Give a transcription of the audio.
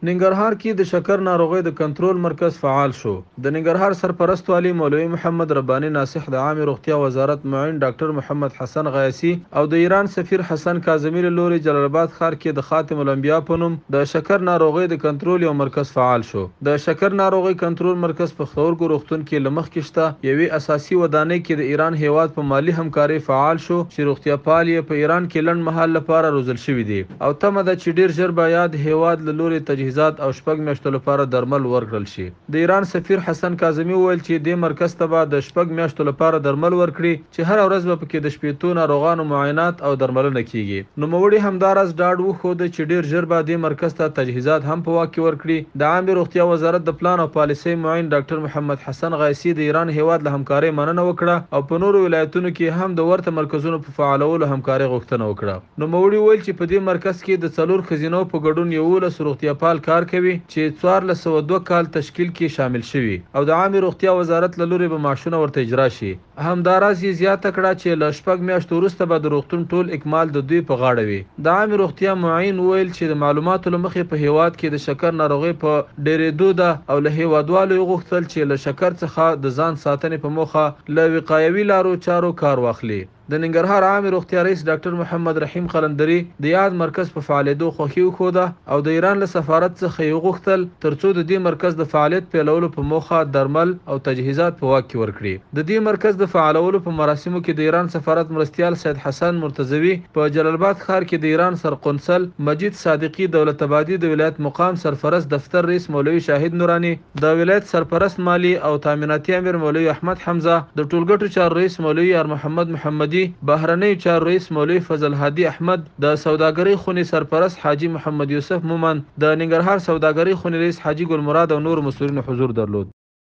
ننګرهار کې د شکر ناروغۍ د کنټرول مرکز فعال شو. د ننګرهار سرپرست والی مولوي محمد رباني ناصح د عامه روغتیا وزارت معین ډاکټر محمد حسن غیاثي او د ایران سفیر حسن کاظمي له لوري جلال آباد ښار کې د خاتم الانبیا په نوم د شکر ناروغۍ د کنټرول یو مرکز فعال شو. د شکر ناروغۍ کنټرول مرکز په پښتورګو روغتون کې له مخکې شته یوې اساسي ودانۍ کې د ایران هیواد په مالی همکاري فعال شو چې روغتیا پال یې په ایران کې لنډ مهال لپاره روزل شوي دي او تمه ده چې ډیر ژر به یاد هیواد له لوري تجهیزات او شپږ میاشتو لپاره درمل ورکړل شي. د ایران سفیر حسن کاظمي وویل چې دې مرکز ته به د شپږ میاشتو لپاره درمل ورکړي چې هر ورځ به پکې د شپېتو ناروغانو معاینات او درملنه کیږي. نوموړي همداراز ډاډ وښود چې ډیر ژر به دې مرکز ته تجهیزات هم په واک کې ورکړي. د عامه روغتیا وزارت د پلان او پالیسۍ معین ډاکټر محمد حسن غیاثي د ایران هیواد له همکارۍ مننه وکړه او په نورو ولایتونو کې هم د ورته مرکزونو په فعالولو همکارۍ غوښتنه وکړه. نوموړي وویل چې په دې مرکز کې د څلور ښځینو په ګډون 11 روغتیا پال کار کوي چې 1402 کال تشکیل کې شامل شوي او د عامه روغتیا وزارت له لوري به معاشونه ورته اجرا شي. همداراز یې زیاته کړه چې له شپږ میاشتو وروسته به د روغتون ټول اکمال د دوی په غاړه وي. د عامه روغتیا معین ویل چې د معلوماتو له مخې په هیواد کې د شکر ناروغۍ په ډېرېدو ده او له هیوادوالو یې غوښتل چې له شکر څخه د ځان ساتنې په موخه له وقایوي لارو چارو کار واخلي. د ننګرهار عامه روغتیا رئیس ډاکټر محمد رحیم قلندري د یاد مرکز په فعالیدو خوښي وښوده او د ایران له سفارت څخه یې وغوښتل ترڅو د دې مرکز د فعالیت پیلولو په موخه درمل او تجهیزات په واک کې ورکړي. د دې مرکز د فعالولو په مراسمو کې د ایران سفارت مرستیال سید حسن مرتضوي په جلال آباد ښار کې د ایران سرقونسل مجید صادقي دولت آبادي د ولایت مقام سرپرست دفتر رئیس مولوي شاهد نورانی د ولایت سرپرست مالی او تامیناتي امیر مولوي احمد حمزه د ټولګټو چارو رئیس مولوي یار محمد محمدي بهرنی چارو رئیس مولوي فضل هادي احمد د سوداګرۍ خونې سرپرست حاجی محمد یوسف مومن د ننګرهار سوداګرۍ خونې رئیس حاجی ګل مراد او نور مسؤلینو حضور درلود.